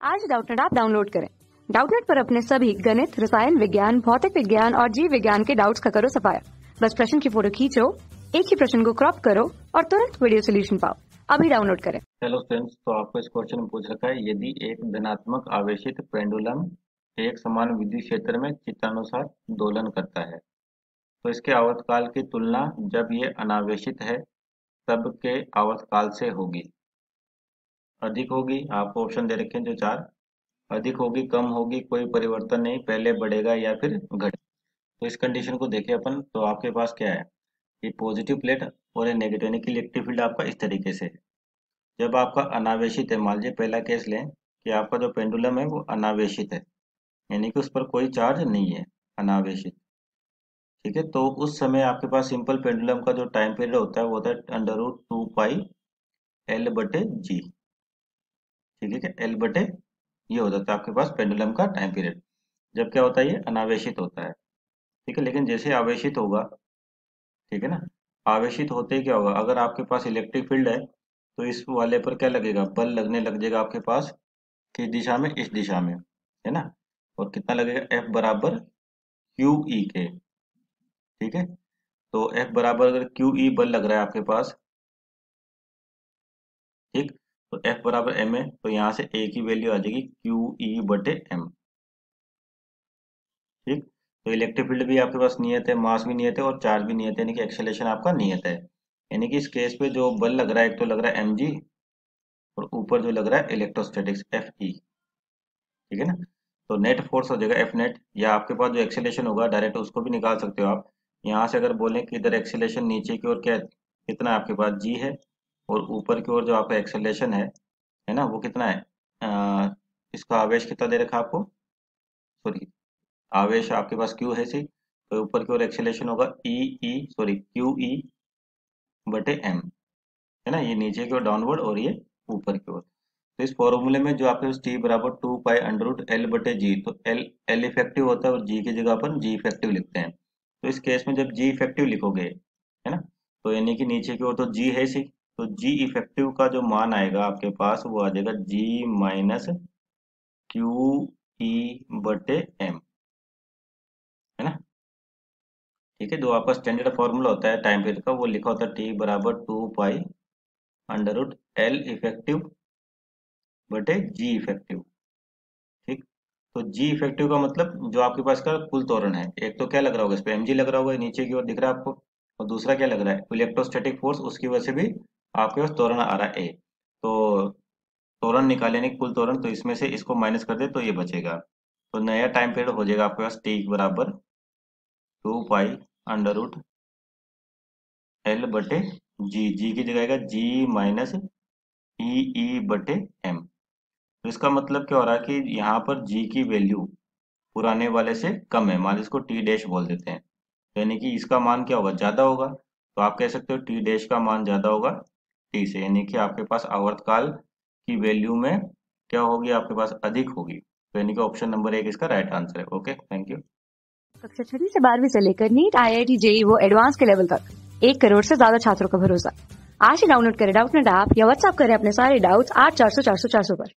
आज Doubtnut app download करें। Doubtnut पर अपने सभी गणित, रसायन विज्ञान, भौतिक विज्ञान और जीव विज्ञान के डाउट्स का करो सफाया। बस प्रश्न की फोटो खींचो, एक ही प्रश्न को क्रॉप करो और तुरंत वीडियो सोल्यूशन पाओ। अभी डाउनलोड करें। हेलो फ्रेंड्स, तो आपको इस क्वेश्चन में पूछ रखा है, यदि एक धनात्मक आवेशित पेंडुलम एक समान विद्युत क्षेत्र में चित्रानुसार दोलन करता है, तो इसके आवर्तकाल की तुलना जब ये अनावेशित है तब के आवर्तकाल से होगी। अधिक होगी, आपको ऑप्शन दे रखे हैं जो चार, अधिक होगी, कम होगी, कोई परिवर्तन नहीं, पहले बढ़ेगा या फिर घटे। तो इस कंडीशन को देखें अपन, तो आपके पास क्या है, ये पॉजिटिव प्लेट और ये नेगेटिव, यानी कि इलेक्ट्रिक फील्ड आपका इस तरीके से है। जब आपका अनावेशित है, मान लीजिए पहला केस लें कि आपका जो पेंडुलम है वो अनावेशित है, यानी कि उस पर कोई चार्ज नहीं है, अनावेशित। ठीक है, तो उस समय आपके पास सिंपल पेंडुलम का जो टाइम पीरियड होता है वो होता है √2πL/g। ठीक है, L बटे ये हो जाता है आपके पास पेंडुलम का टाइम पीरियड, जब क्या होता है ये अनावेशित होता है। ठीक है, लेकिन जैसे आवेशित होगा, ठीक है ना, आवेशित होते ही क्या होगा, अगर आपके पास इलेक्ट्रिक फील्ड है तो इस वाले पर क्या लगेगा, बल लगने लग जाएगा आपके पास, किस दिशा में, इस दिशा में, है ना। और कितना लगेगा, F बराबर QE के। ठीक है, तो F बराबर अगर QE बल लग रहा है आपके पास, ठीक, तो F बराबर M है, तो यहाँ से A की वैल्यू आ जाएगी QE/M। ठीक, तो इलेक्ट्रिक फील्ड भी आपके पास नियत है, मास भी नियत है और चार्ज भी नियत है, यानी कि एक्सेलरेशन आपका नियत है। यानी कि इस केस पे जो बल लग रहा है, एक तो लग रहा है mg और ऊपर जो लग रहा है इलेक्ट्रोस्टैटिक्स Fe। ठीक है ना, तो नेट फोर्स हो जाएगा F नेट, या आपके पास जो एक्सेलरेशन होगा डायरेक्ट उसको भी निकाल सकते हो आप। यहाँ से अगर बोलें कि इधर एक्सेलरेशन नीचे की ओर क्या कितना आपके पास g है, और ऊपर की ओर जो आपका एक्सेलरेशन है ना, वो कितना है, इसका आवेश कितना दे रखा है आपको, सॉरी आवेश आपके पास Q है सी, तो ऊपर की ओर एक्सेलरेशन होगा QE/M, है ना, ये नीचे की ओर डाउनवर्ड और ये ऊपर की ओर। तो इस फॉर्मूले में जो आपके पास T बराबर 2π√L/g, तो L इफेक्टिव होता है और G की जगह अपन G इफेक्टिव लिखते हैं। तो इस केस में जब G इफेक्टिव लिखोगे, है ना, तो यानी कि नीचे की ओर तो G है सी, तो G इफेक्टिव का जो मान आएगा आपके पास वो आ जाएगा G-QE/M, है ना। ठीक है, जो आपका स्टैंडर्ड फॉर्मूला होता है टाइम पीरियड का, वो लिखा होता है T बराबर 2π√L इफेक्टिव बटे G इफेक्टिव। ठीक, तो G इफेक्टिव का मतलब जो आपके पास का कुल त्वरण है, एक तो क्या लग रहा होगा, इस पे mg लग रहा होगा, नीचे की ओर दिख रहा है आपको, और दूसरा क्या लग रहा है, इलेक्ट्रोस्टैटिक फोर्स, उसकी वजह से भी आपके पास त्वरण आ रहा है A। तो त्वरण निकाले, नहीं कुल त्वरण, तो इसमें से इसको माइनस कर दे तो ये बचेगा। तो नया टाइम पीरियड हो जाएगा आपके पास T बराबर 2π√L/g, जी की जगह आएगा G-EE/M। तो इसका मतलब क्या हो रहा है कि यहाँ पर G की वैल्यू पुराने वाले से कम है, मान लीजिए इसको T डैश बोल देते हैं, तो यानी कि इसका मान क्या होगा, ज्यादा होगा, तो आप कह सकते हो T डैश का मान ज्यादा होगा T से, यानी कि आपके पास आवर्तकाल की वैल्यू में क्या होगी, आपके पास अधिक होगी। तो यानी कि ऑप्शन नंबर 1 इसका राइट आंसर है। Okay, thank you. कक्षा 6 से 12वीं से लेकर नीट, IIT, JEE वो एडवांस के लेवल तक 1 करोड़ से ज्यादा छात्रों का भरोसा। आज ही डाउनलोड करें डाउटनेट ऐप या व्हाट्सएप करें अपने सारे डाउट्स 8400 400 400 पर।